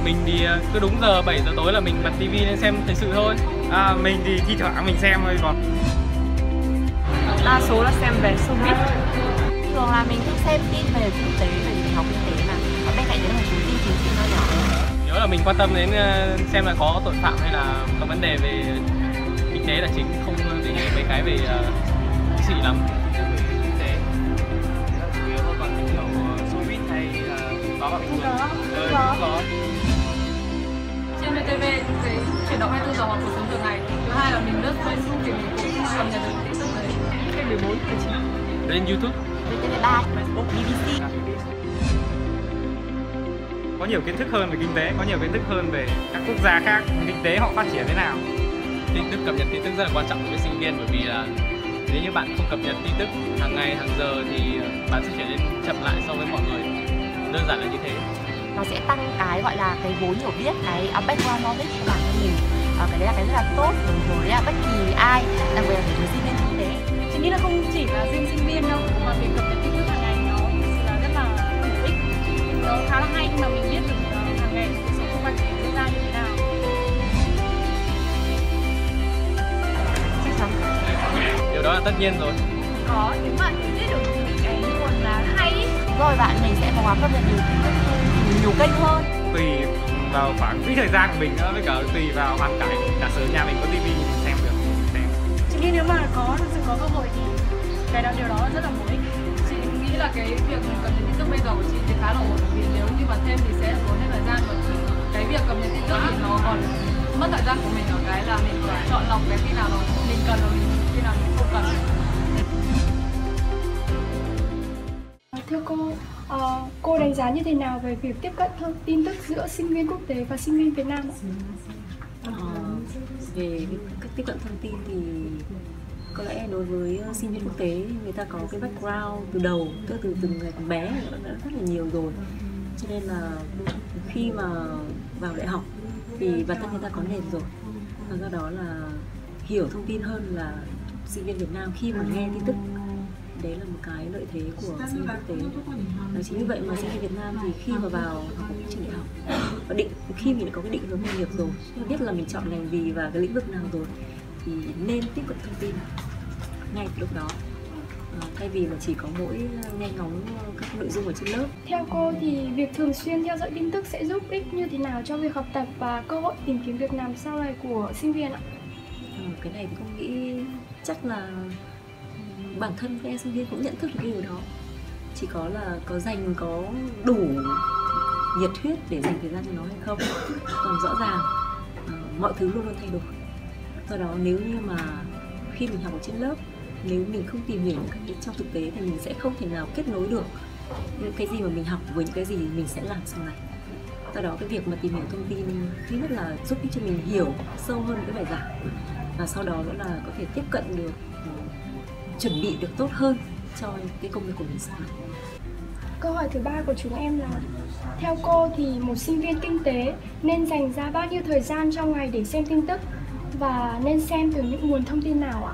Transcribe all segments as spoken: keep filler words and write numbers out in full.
mình thì cứ đúng giờ bảy giờ tối là mình bật tivi lên xem thời sự thôi. À, mình thì thi thoảng mình xem thôi còn. Đa số là xem về showbiz. Thường là mình thích xem tin về kinh tế, về mình học kinh tế mà. Ở bên cạnh đấy là một số tin chính trị nó nhỏ. Nhớ là mình quan tâm đến xem là có tội phạm hay là có vấn đề về kinh tế là chính, không để ý mấy cái về chính trị lắm. Kinh tế là chủ yếu thôi, còn kiểu showbiz hay là báo bạn Không có, không có. có. Trên vê tê vê cái chuyển động hai mươi tư giờ hoặc cuộc sống thường ngày. Thứ hai là mình lướt Facebook thì mình cũng cập nhật được tin tức đấy. Kênh mười bốn, mười chín. Lên YouTube, vê tê vê ba, Facebook, bê bê xê. Có nhiều kiến thức hơn về kinh tế, có nhiều kiến thức hơn về các quốc gia khác, kinh tế họ phát triển thế nào. tin tức cập nhật tin tức rất là quan trọng đối với sinh viên, bởi vì là nếu như bạn không cập nhật tin tức hàng ngày hàng giờ thì bạn sẽ trở nên chậm lại so với mọi người, đơn giản là như thế. Nó sẽ tăng cái gọi là cái vốn hiểu biết, cái uh, background knowledge của bản thân mình. Uh, cái đấy là cái rất là tốt đối với uh, bất kỳ ai, đặc biệt là đối với sinh viên kinh tế. Chị nghĩ là không chỉ là riêng sinh viên đâu, mà việc cập nhật tin tức hàng ngày nó là rất là hữu ích. Nó khá là hay khi mà mình biết được uh, hàng ngày cuộc sống xung quanh mình diễn ra như thế nào. Chắc chắn. Điều đó là tất nhiên rồi. Có, nếu mà mình biết được những cái nguồn là hay ý. Rồi bạn mình sẽ cố gắng cập nhật nhiều tin tức hơn, nhiều kênh hơn. Tùy vào khoảng quỹ thời gian của mình nữa, với cả tùy vào hoàn cảnh. Giả sử nhà mình có tivi mình xem được, xem. Chị nghĩ nếu mà có thực sự có cơ hội thì cái đó điều đó rất là bổ ích. Chị nghĩ là cái việc cập nhật tin tức bây giờ của chị thì khá là ổn, vì nếu như mà thêm thì sẽ tốn thêm thời gian, và cái việc cập nhật tin tức thì nó còn mất thời gian của mình ở cái là mình phải chọn lọc cái khi nào nó mình cần và mình khi nào mình không cần. Thưa cô, uh, cô đánh giá như thế nào về việc tiếp cận thông tin tức giữa sinh viên quốc tế và sinh viên Việt Nam ạ? Ờ, về cách tiếp cận thông tin thì có lẽ đối với sinh viên quốc tế người ta có cái background từ đầu, tức từ từ ngày còn bé đã rất là nhiều rồi, cho nên là khi mà vào đại học thì bản thân người ta có nền rồi, và do đó là hiểu thông tin hơn là sinh viên Việt Nam khi mà nghe tin tức. Đấy là một cái lợi thế của sinh viên quốc tế. Và chính vì vậy mà sinh viên Việt Nam thì khi mà vào học ở trường đại học và định khi mình đã có cái định hướng nghề nghiệp rồi, biết là mình chọn ngành gì và cái lĩnh vực nào rồi, thì nên tiếp cận thông tin ngay từ lúc đó, à, thay vì là chỉ có mỗi nghe ngóng các nội dung ở trên lớp. Theo cô thì việc thường xuyên theo dõi tin tức sẽ giúp ích như thế nào cho việc học tập và cơ hội tìm kiếm việc làm sau này của sinh viên ạ? À, cái này thì con nghĩ chắc là bản thân các em sinh viên cũng nhận thức được cái điều đó, chỉ có là có dành có đủ nhiệt huyết để dành thời gian cho nó hay không. Còn rõ ràng uh, mọi thứ luôn luôn thay đổi, do đó nếu như mà khi mình học ở trên lớp, nếu mình không tìm hiểu những cái trong thực tế thì mình sẽ không thể nào kết nối được những cái gì mà mình học với những cái gì mình sẽ làm sau này. Do đó cái việc mà tìm hiểu thông tin thứ nhất là giúp cho mình hiểu sâu hơn cái bài giảng, và sau đó nữa là có thể tiếp cận được, chuẩn bị được tốt hơn cho cái công việc của mình sau này. Câu hỏi thứ ba của chúng em là, theo cô thì một sinh viên kinh tế nên dành ra bao nhiêu thời gian trong ngày để xem tin tức, và nên xem từ những nguồn thông tin nào ạ?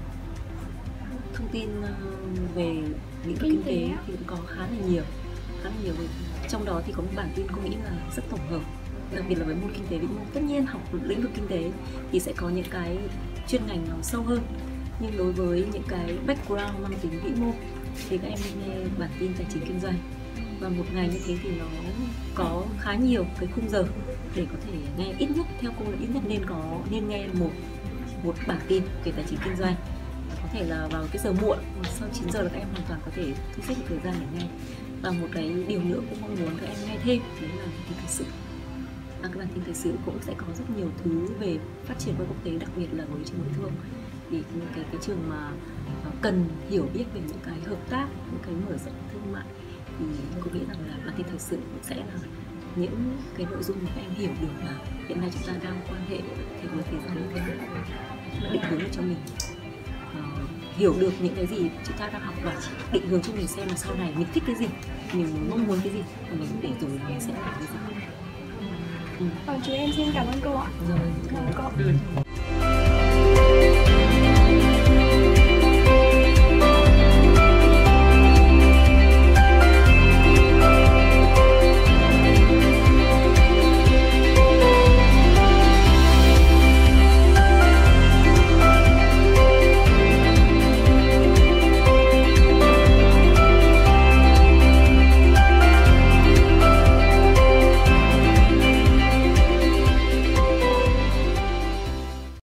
Thông tin về lĩnh vực kinh tế thì cũng có khá là nhiều, khá là nhiều. Trong đó thì có một bản tin cô nghĩ là rất tổng hợp, đặc biệt là với môn kinh tế vĩ mô. Tất nhiên học lĩnh vực kinh tế thì sẽ có những cái chuyên ngành nó sâu hơn, nhưng đối với những cái background mang tính vĩ mô thì các em nên nghe bản tin tài chính kinh doanh. Và một ngày như thế thì nó có khá nhiều cái khung giờ để có thể nghe, ít nhất theo cô là ít nhất nên có nên nghe một một bản tin về tài chính kinh doanh. Có thể là vào cái giờ muộn, sau chín giờ là các em hoàn toàn có thể thu xếp được thời gian để nghe. Và một cái điều nữa cũng mong muốn các em nghe thêm đấy là bản tin thời sự. Và cái bản tin thời sự cũng sẽ có rất nhiều thứ về phát triển qua quốc tế, đặc biệt là với trường Ngoại thương. Thì những cái cái trường mà cần hiểu biết về những cái hợp tác, những cái mở rộng thương mại, thì cô nghĩ rằng là bản tin thời sự cũng sẽ là những cái nội dung mà các em hiểu được là hiện nay chúng ta đang quan hệ thế với thế giới như thế nào, định hướng cho mình uh, hiểu được những cái gì chúng ta đang học, và định hướng cho mình xem là sau này mình thích cái gì, mình mong muốn cái gì, và mình để rồi mình sẽ làm cái gì. Ừ. Vâng, chúng em xin cảm ơn cô ạ. Rồi, cảm ơn cô.